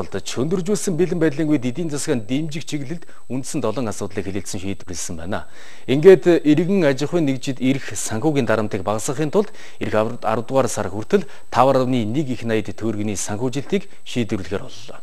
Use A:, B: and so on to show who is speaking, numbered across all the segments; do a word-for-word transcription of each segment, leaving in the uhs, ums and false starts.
A: оролдож өндөрлжүүлсэн бэлэн байдлын үед эдийн засгийн дэмжих чиглэлд үндсэн долоон асуудлыг хэлэлцэн шийдвэрлсэн байна. Ингээд иргэн аж ахуйн нэгжид ирэх санхүүгийн дарамтыг багасгахын тулд ирэх арав дугаар сар хүртэл таван гаруй нэг их найд төгрөгийн санхүүжилтийг шийдвэрлэхээр боллоо.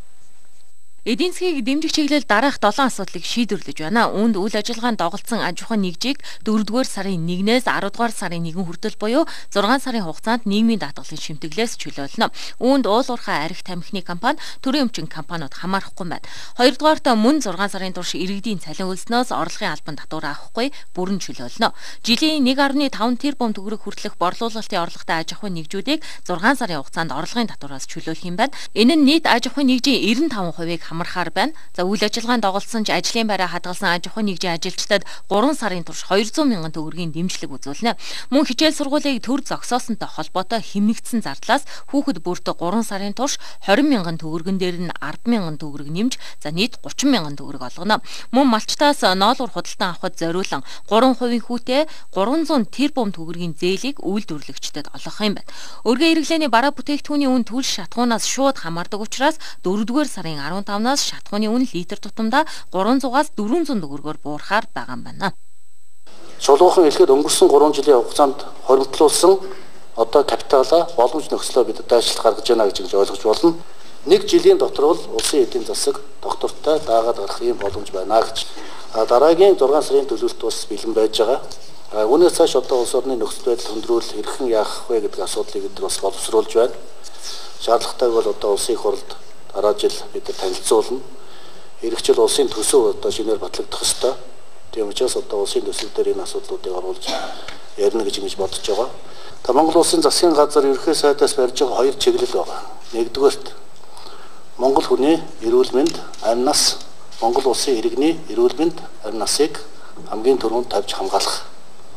B: Эдийн засгийг дэмжих чиглэл дараах долоон асуудлыг шийдвэрлэж байна. Үүнд үйл ажиллагаанд доголдсон аж ахуйн нэгжийг дөрөвдүгээр сарын нэгнээс арав дугаар сарын нэгэн хүртэл буюу зургаан сарын хугацаанд нийгмийн даатгалын шимтгэлээс чөлөөлнө. Үүнд уул уурхай арх тамхины компани, төрийн өмчин компаниуд хамаарахгүй байна. Хоёрдугаарт мөн зургаан сарын турш иргэдийн цалин хөлснөөс орлогын албан татвар авахгүй бүрэн чөлөөлнө. Жилийн нэг гаруй таван тэрбум төгрөг хүртэлх борлуулалтын орлоготой аж ахуйн нэгжүүдийг зургаан сарын хугацаанд орлогын татвараас чөлөөлөх юм байна. Энэ нь нийт аж ахуйн нэгжийн девяносто таван хувийг хамархаар байна. За үйл ажиллагаанд доголдсон ч ажлын байраа хадгалсан аж ахуйн нэгжийн ажилчдад гурван сарын турш двести мянган төгрөгийн дэмжлэг үзүүлнэ. Мөн хичээл сургуулийг төр зогсоосонтой холбоотой хэмнэгдсэн зардлаас хүүхэд бүрт гурван сарын турш двадцать мянган төгрөгөн дээр нь десять мянган төгрөг нэмж за нийт тридцать мянган төгрөг олгоно. Мөн малчтаас ноолуур худалдан авахд зориулан три хувийн хүүтэй гурванзуун тэрбум төгрөгийн зээлийг үйлдвэрлэгчдэд олгох юм байна. Өргөн хэрэглээний бараа бүтээгдэхүүний үн төлс шатхуунаас шууд хамаардаг учраас дөрөвдүгээр сарын арав тавнаас шатхууны үн литр тутамдаа trois-аас дөрвөн зуун төгрөгөөр буурахаар байгаа юм байна.
C: Чулуухан хэлэхэд өнгөрсөн гурван жилийн хугацаанд хоригдлуулсан одоо капиталаа боломж нөхцлөө бид дайшлт гаргаж байна гэж ойлгож болно. Нэг жилийн дотор бол улсын эдийн засаг доктортой даагаад гарах юм боломж байна гэж. Дараагийн зургаан сарын төлөвлөлт бас бэлэн байж байгаа. Үүнээс цааш одоо улс орны нөхцөл байдал хөндрүүл хэрхэн яах вэ гэдэг асуудлыг бид бас боловсруулж байна. Шаардлагатайг бол одоо улсын их хурлд дараа жил бид танилцуулна. Ирэх жил улсын төсөв одоо шинээр батлагдах ёстой. Тийм учраас одоо улсын төсөв дээр энэ асуудлуудыг оруулж ярина гэж ингэж бодож байгаа. Та Монгол улсын засгийн газар ерөнхий сайдаас барьж байгаа хоёр чиглэл байгаа. Нэгдүгээрт Монгол хүний эрүүл мэнд, амь нас, Монгол улсын иргэний эрүүл мэнд, амь насыг хамгийн түрүүнд тавьж хамгаалах.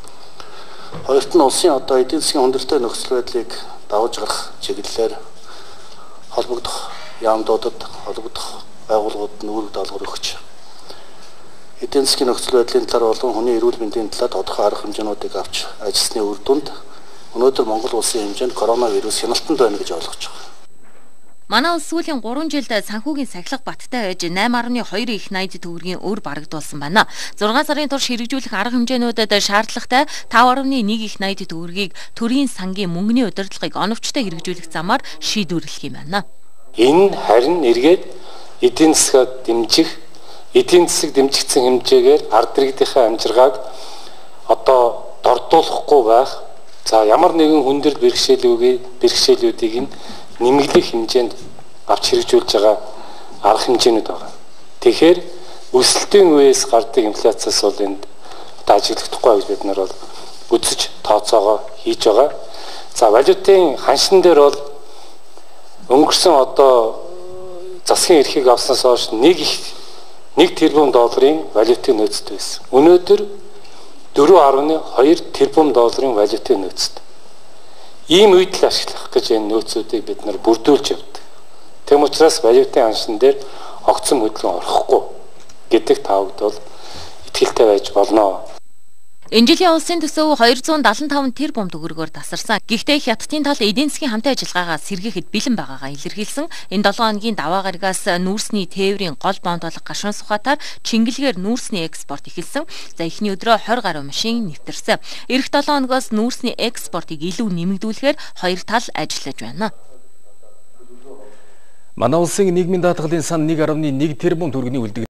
C: Хоёрт нь улсын одоо эдийн засгийн хүндрэлтэй нөхцөл байдлыг давж гарах чиглэлээр холбогдох яамдуудад холбогдох байгууллагууд нь үүрэг даалгавар өгч эдийн засгийн нөхцөл байдлын талаар болон хүний эрүүл мэндийн талаар тодорхой арга хэмжээнүүдийг авч ажилласны үр дүнд өнөөдөр Монгол улсын хэмжээнд коронавирус хяналтанд байна гэж ойлгож байгаа.
B: Манай улс сүүлийн гурван жилд санхүүгийн сахилга баттай байж eight point two их найд төгрөгийн өр барагдуулсан байна. зургаан сарын турш хэрэгжүүлэх арга хэмжээнүүдэд шаардлагатай five point one их найд төгрөгийг төрийн сангийн мөнгөний удирдлагыг оновчтой хэрэгжүүлэх замаар шийдвэрлэх юм байна.
D: Энэ харин эргээд эдийн засаг дэмжих, эдийн засаг дэмжигдсэн хэмжээгээр ард иргэдийнхээ амжиргааг одоо дордуулахгүй байх. За ямар нэгэн хүндрэл бэрхшээлүүдийг бэрхшээлүүдийг нь нэмэгдэх хэмжээнд авч хэрэгжүүлж байгаа арга хэмжээнүүд байна. Тэгэхээр өсөлтийн үеэс гардаг инфляцаас бол энд ажиглахдаггүй гэж бид нар бол үзэж тооцоогоо хийж байгаа. За валютын ханшин дээр бол өнгөрсөн одоо засгийн эрхийг авснаас хойш нэг их нэг тэрбум долларын валютын нөөцтэй байсан. Өнөөдөр four point two тэрбум долларын валютын нөөцтэй. Ийм үед л ашиглах гэж энэ нөөцүүдийг бид нар бүрдүүлж явдаг. Тэм учраас валютын ханшин дээр огцом хөдөлгөөн орохгүй гэдэг тавд бол итгэлтэй байж болно.
B: Энэ жилийн улсын төсөв two hundred seventy-five тэрбум төгрөгөөр тасарсан. Гэхдээ хятадын тал эдийн засгийн хамтын ажиллагаагаа сэргээхэд бэлэн байгаагаа илэрхийлсэн. Энэ seven хоногийн даваа гарагаас нүүрсний тээврийн гол бонд болох гашуун сухатаар чингэлгээр нүүрсний экспорт эхэлсэн. За эхний өдрөө twenty гаруй машин нэвтэрсэн. Ирэх seven хоногоос нүүрсний экспортыг илүү нэмэгдүүлэхээр хоёр тал ажиллаж байна.
A: Манай улсын нийгмийн даатгалын сан one point one тэрбум төгрөгийн үлдэгдэл